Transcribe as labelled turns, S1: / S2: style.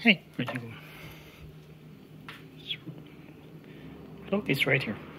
S1: Hey, where'd you go? Look, it's right here.